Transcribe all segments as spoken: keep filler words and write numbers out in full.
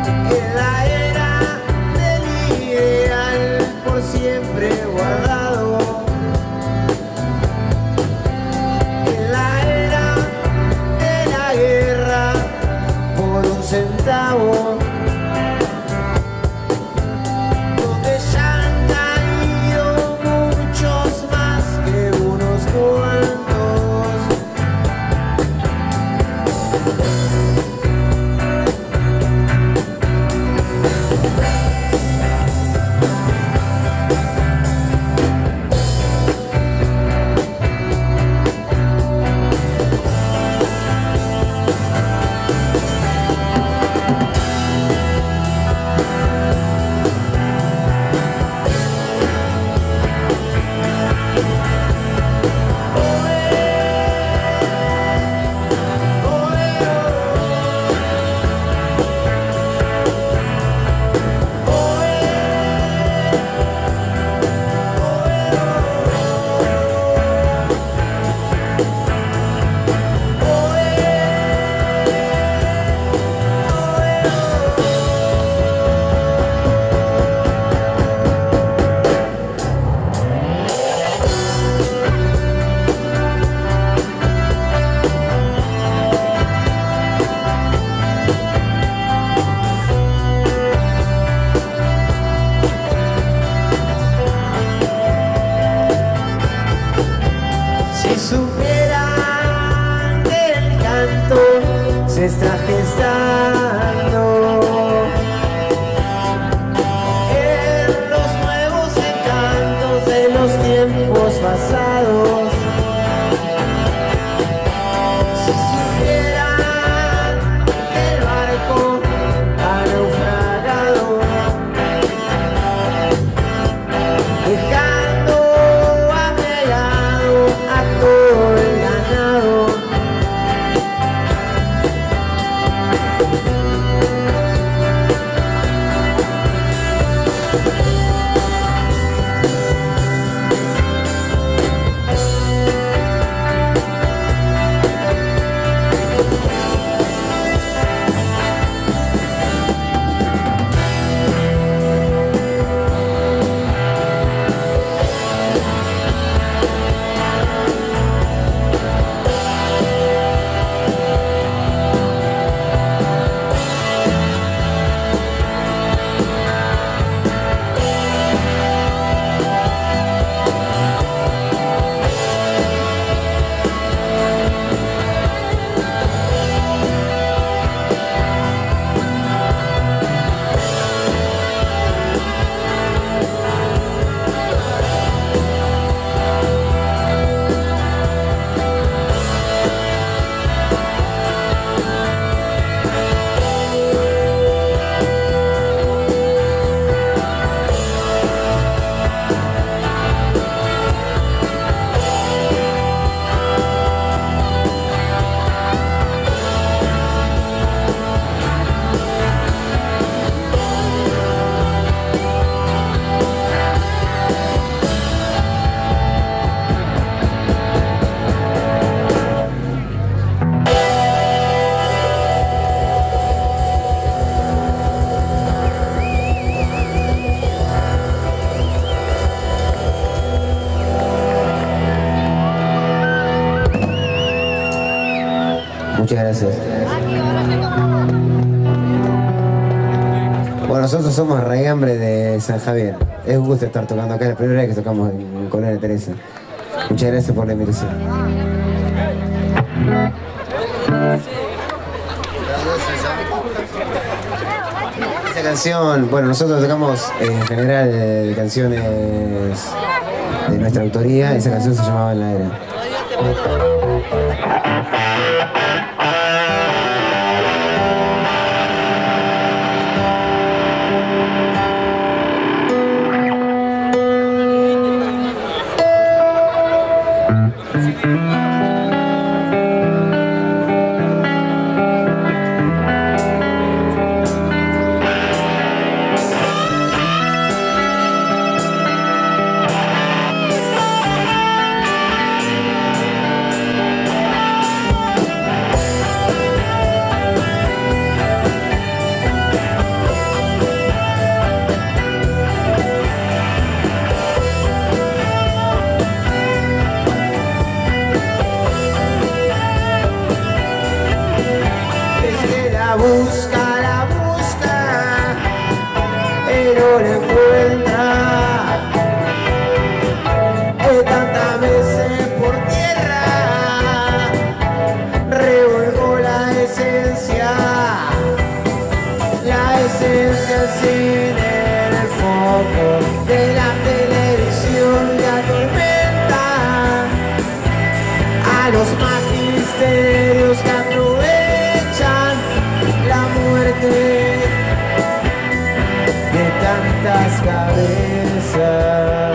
en la era del ideal por siempre guardado, en la era de la guerra por un centavo, donde ya han caído muchos más que unos cuantos. Se está gestando en los nuevos encantos de los tiempos pasados. Si supieran que el barco ha naufragado, dejando anegado a todo el ganado. Muchas gracias. Bueno, nosotros somos Raigambre de San Javier. Es un gusto estar tocando acá, es la primera vez que tocamos en Colonia Teresa. Muchas gracias por la invitación. Esta canción, bueno, nosotros tocamos en general canciones de nuestra autoría. Esa canción se llamaba En la Era. La esencia sin el foco de la televisión que atormenta a los magisterios que aprovechan la muerte de tantas cabezas.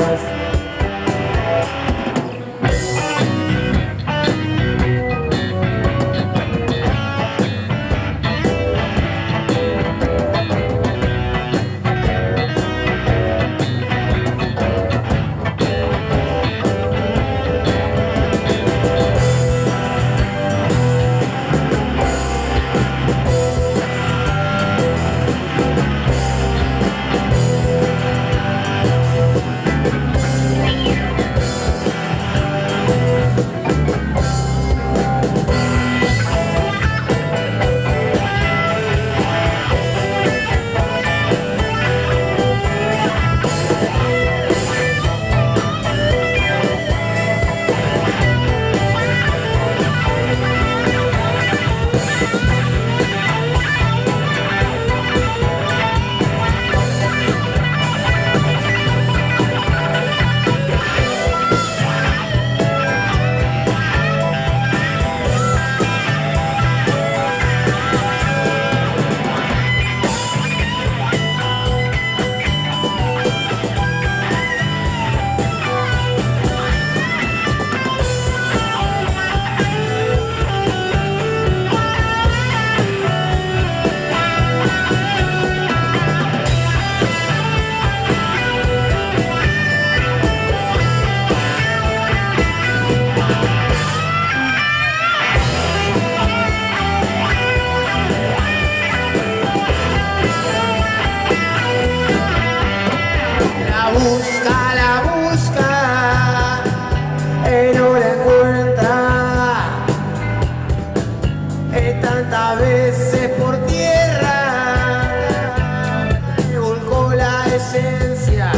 Busca, la busca y no la encuentra, y tantas veces por tierra le volcó la esencia,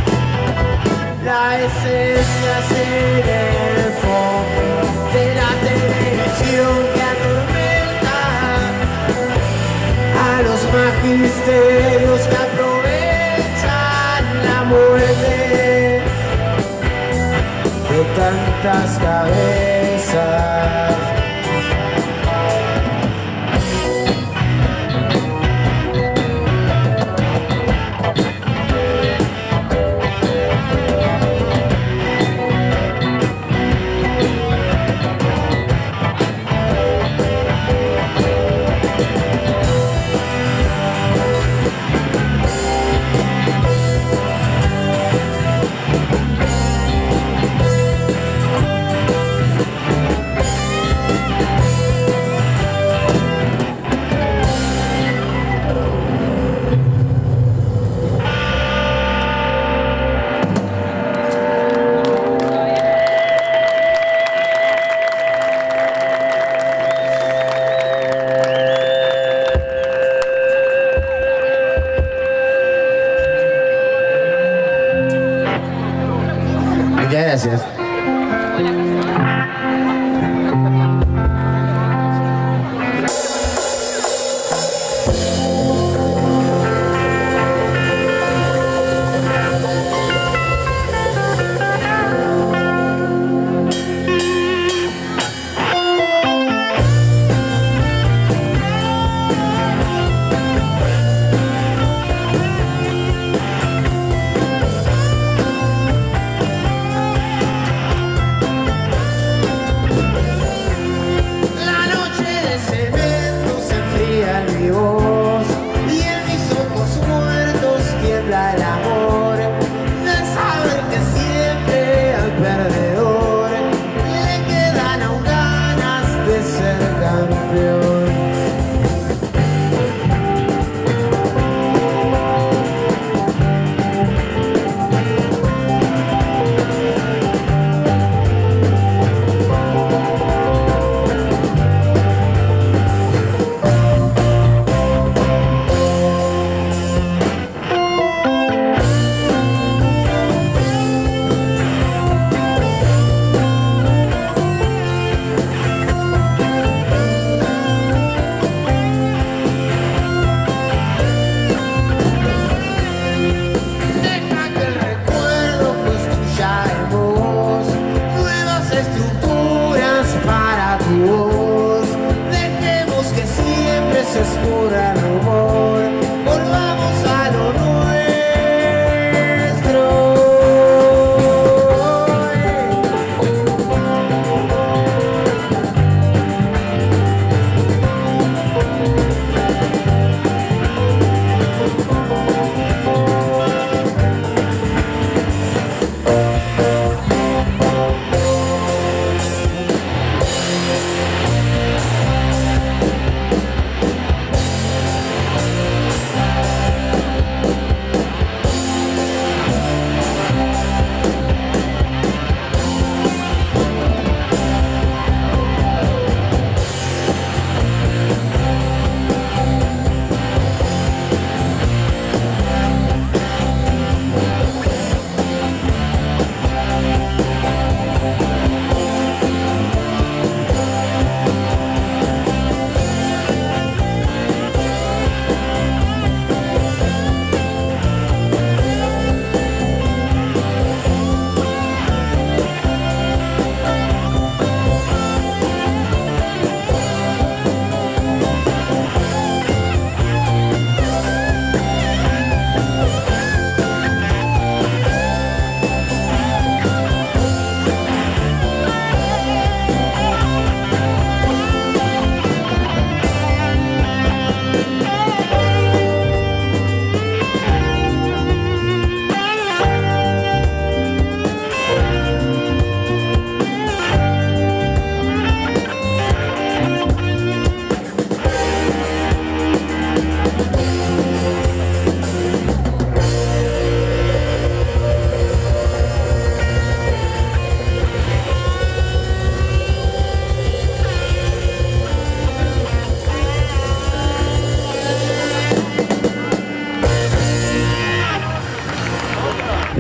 la esencia sin el foco de la televisión que atormenta a los magisterios que aprovechan la muerte de tantas cabezas. Muchas gracias.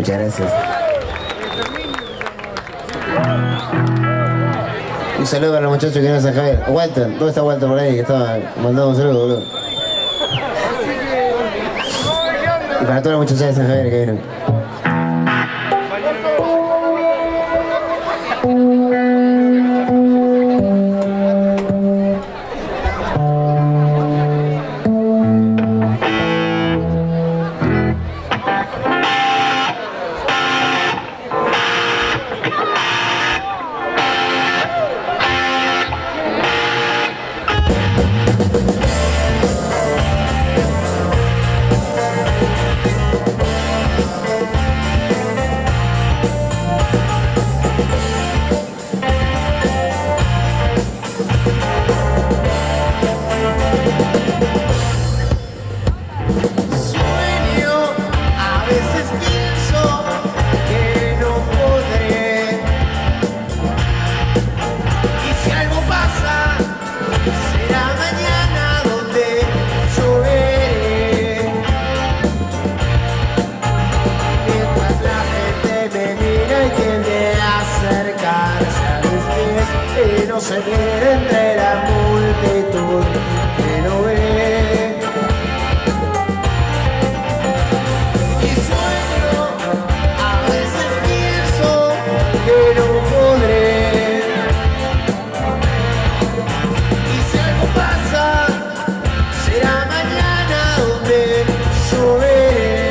Muchas gracias. Un saludo para los muchachos que vienen a San Javier. Walter, ¿dónde está Walter por ahí? Que estaba mandando un saludo, boludo. Y para todos los muchachos de San Javier que vienen. Se pierde entre la multitud que no ve. Y sueño, a veces pienso que no podré. Y si algo pasa, será mañana donde yo veré.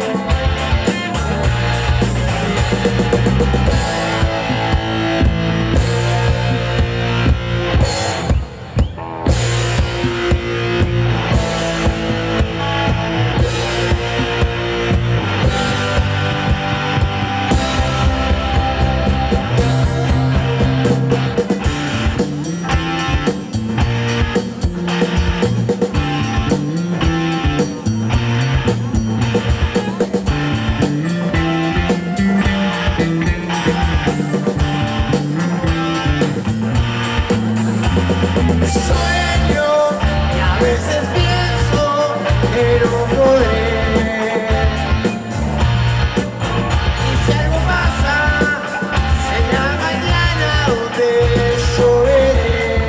Sueño y a veces pienso que no podré. Y si algo pasa, será mañana donde yo veré.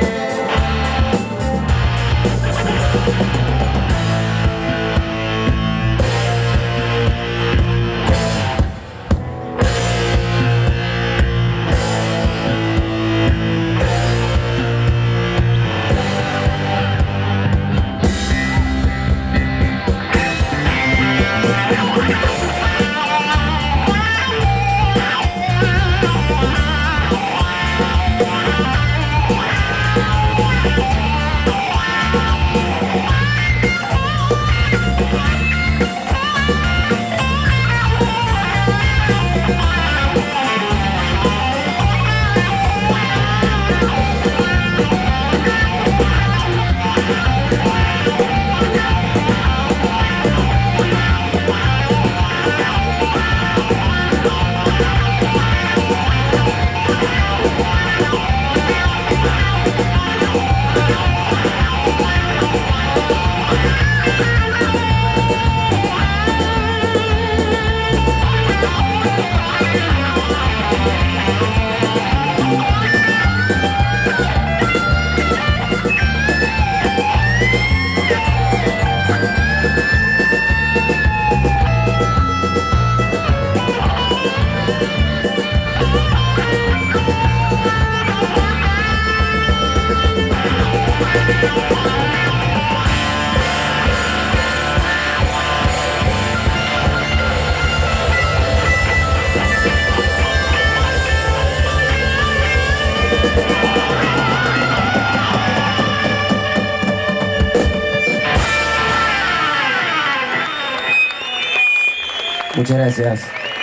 Muchas gracias.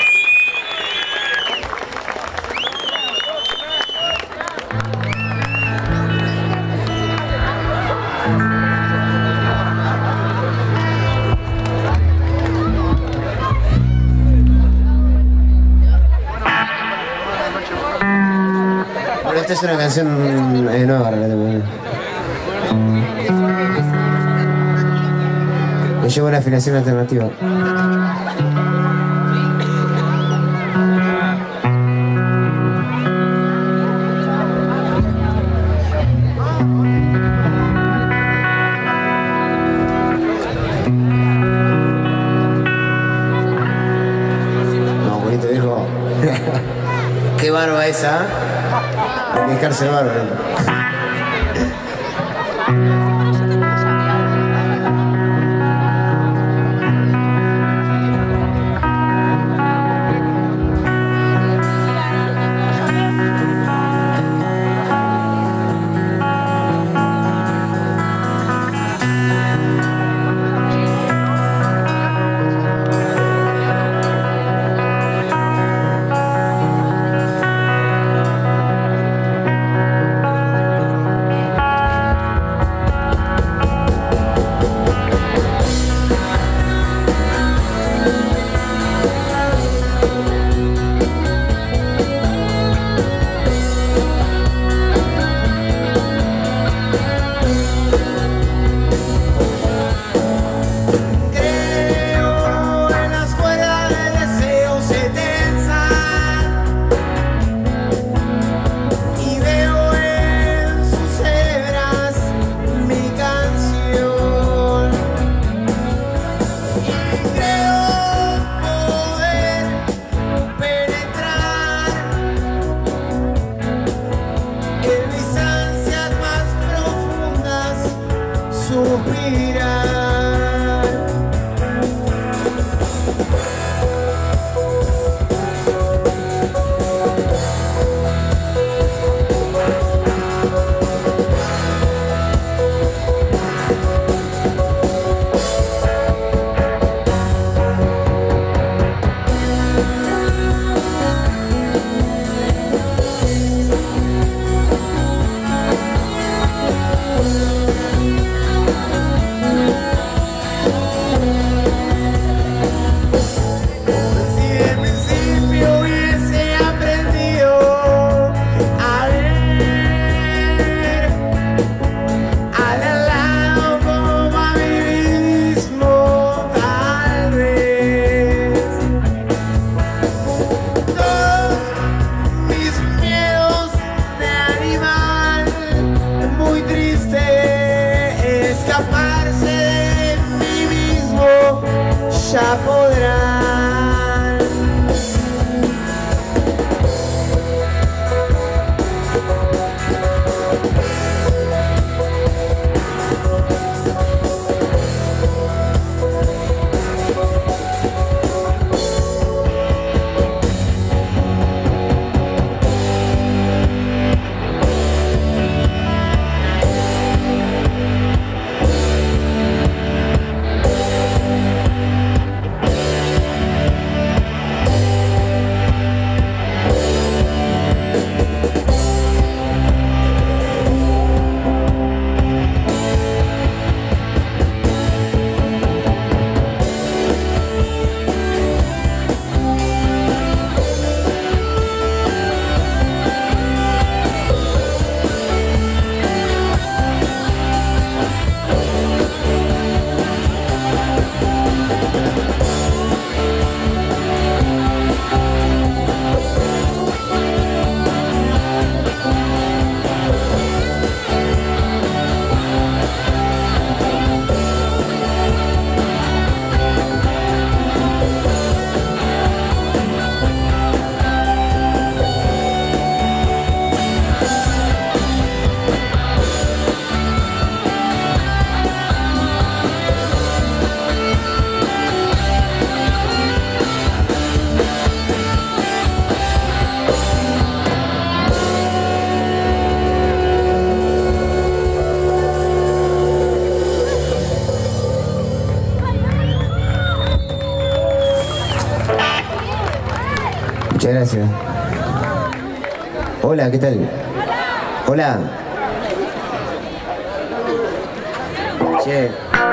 Bueno, esta es una canción eh, nueva, relativamente. Le llevo una afinación alternativa. esa. Hay que dejarse bárbaro. Ya podrán. Muchas gracias. Hola, ¿qué tal? Hola. Che.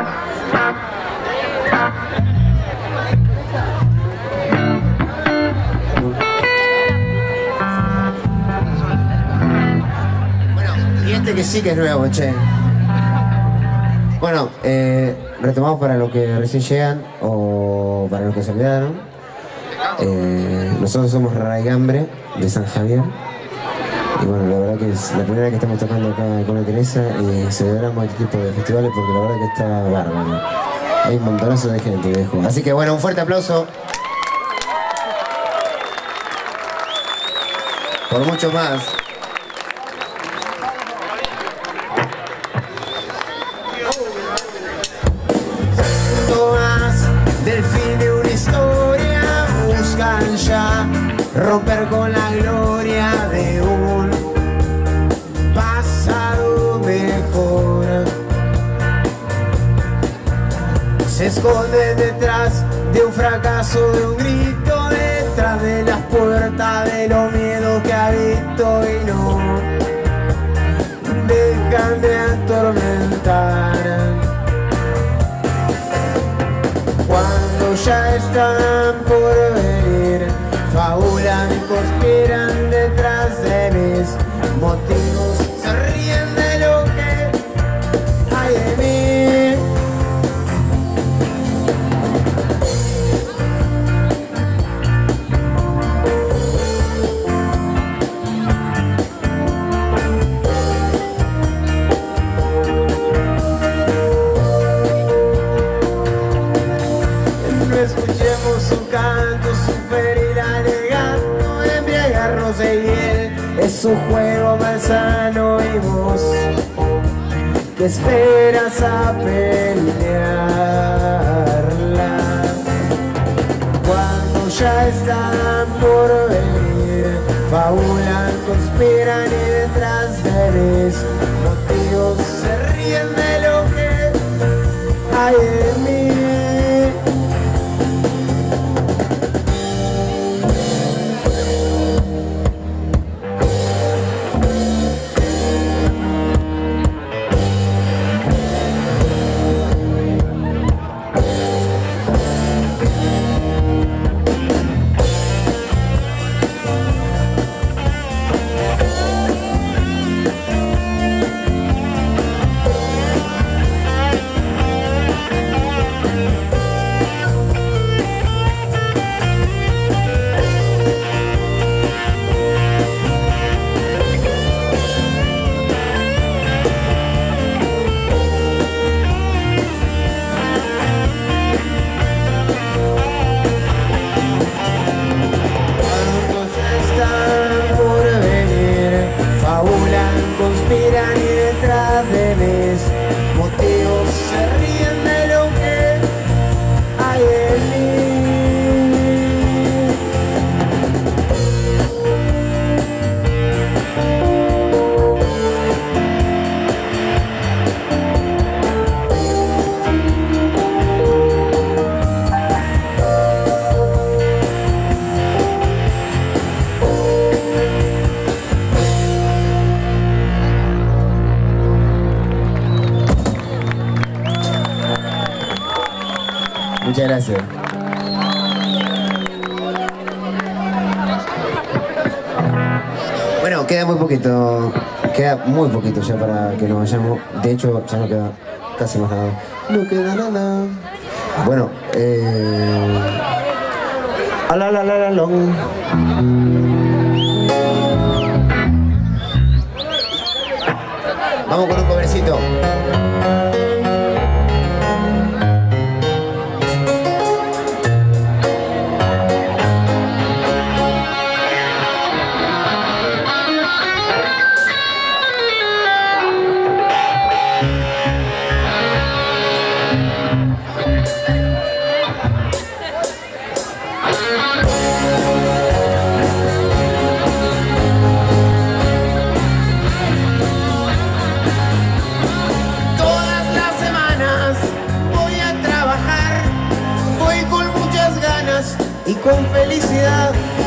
Bueno, y este que sí que es nuevo, che. Bueno, eh, retomamos para los que recién llegan o para los que se olvidaron. Eh, nosotros somos Raigambre de San Javier y bueno, la verdad que es la primera vez que estamos tocando acá con la Teresa y celebramos este tipo de festivales porque la verdad que está bárbaro, hay un montonazo de gente, viejo. Así que bueno, un fuerte aplauso por mucho más. Del fin de una historia buscan ya romper con la gloria de un pasado mejor. Se esconden detrás de un fracaso, de un grito, detrás de las puertas de los miedos que habito y no dejan de atormentar. Cuando ya están por venir, fabulan y conspiran detrás de mis motivos, se ríen de lo que hay de mí. Escuchemos su canto, su ferir alegando, embriagarnos de hiel. Es un juego malsano y vos que esperas a pelearla. Cuando ya están por venir, fabulan, conspiran y detrás de mis motivos se ríen de lo que hay en mí. Conspiran y detrás de mis motivos se ríen de lo que hay en Muchas gracias. Bueno, queda muy poquito, queda muy poquito ya para que nos vayamos. De hecho, ya no queda casi más nada. No queda nada. Bueno, eh... ala, la, la, la, long. Vamos con un covercito. Y con felicidad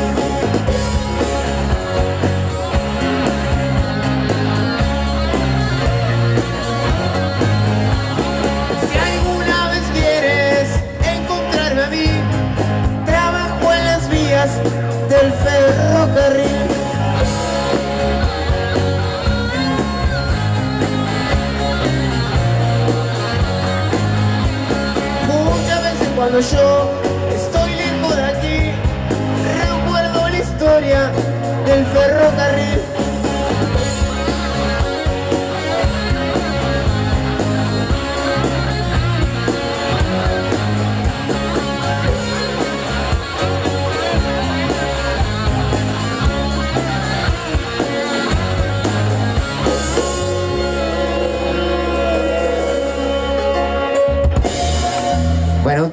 si alguna vez quieres encontrarme a mí, trabajo en las vías del ferrocarril. Muchas veces cuando yo del ferrocarril.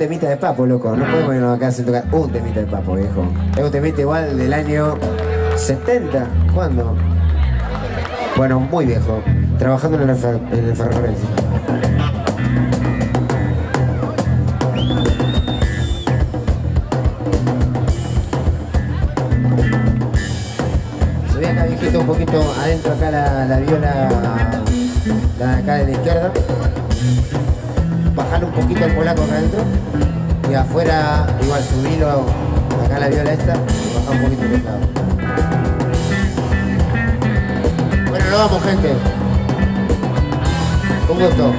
temita de Papo, loco. No podemos irnos acá sin tocar un temita de Papo, viejo. Es un temita igual del año setenta. ¿Cuándo? Bueno, muy viejo. Trabajando en el, fer en el ferrocarril. Subí acá, viejito, un poquito adentro, acá la, la viola, la de acá de la izquierda. Bajar un poquito el polaco acá adentro. Y afuera, igual subilo acá la viola esta. Y bajar un poquito el teclado. Bueno, lo vamos, gente. Un gusto.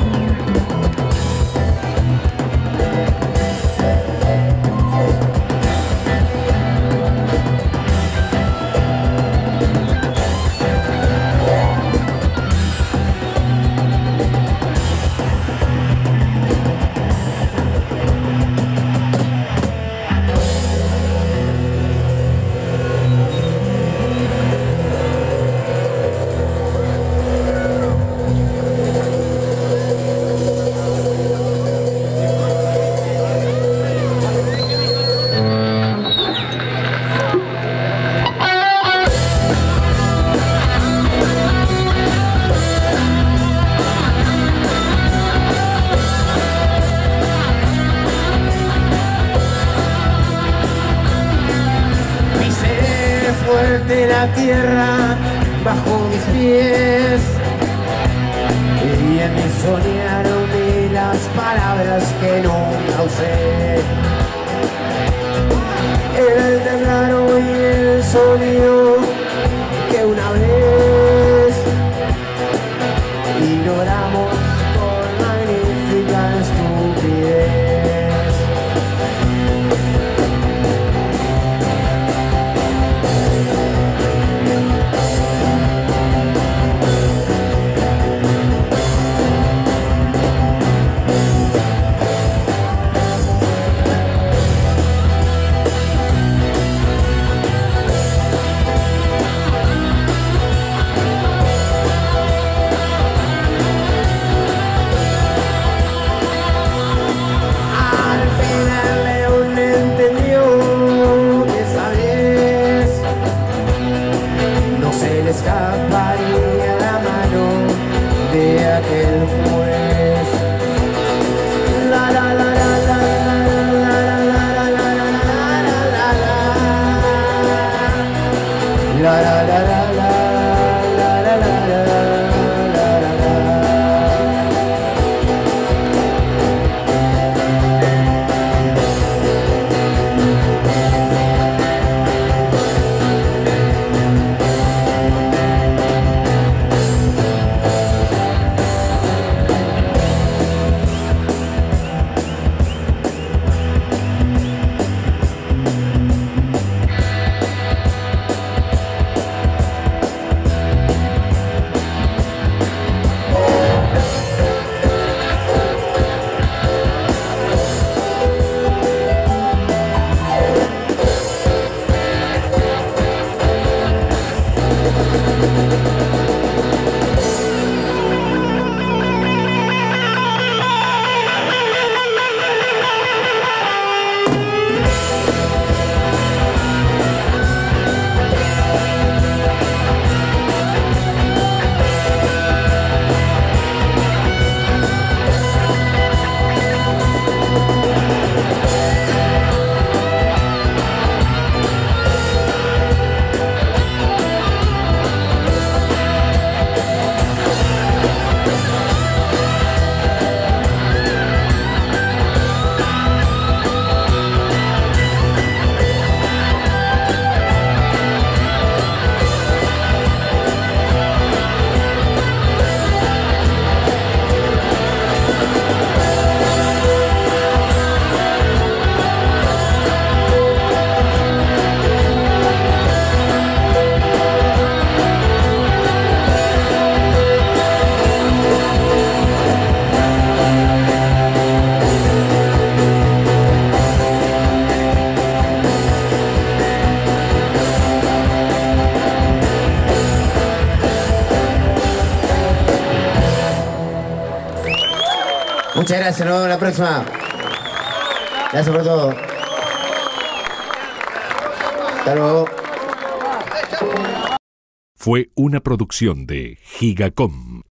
De la tierra bajo mis pies y en mi soñaron de las palabras que nunca usé. Era el teclado y el sonido que una vez ignoramos por magnífica estupidez. Escaparía la mano de aquel juez. La la la la la la la la la la la la la la la. Muchas gracias, nos vemos la próxima. Gracias por todo. Hasta luego. Fue una producción de Gigacom.